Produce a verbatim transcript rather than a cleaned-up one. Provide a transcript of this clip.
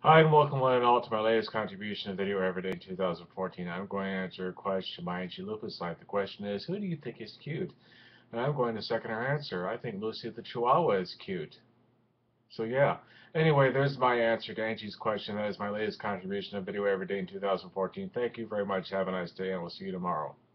Hi, and welcome one and all to my latest contribution to Video Everyday in two thousand fourteen. I'm going to answer a question by Angie Lupus Life. The question is, who do you think is cute? And I'm going to second her answer. I think Lucy the Chihuahua is cute. So yeah. Anyway, there's my answer to Angie's question. That is my latest contribution to Video Everyday in two thousand fourteen. Thank you very much. Have a nice day, and we'll see you tomorrow.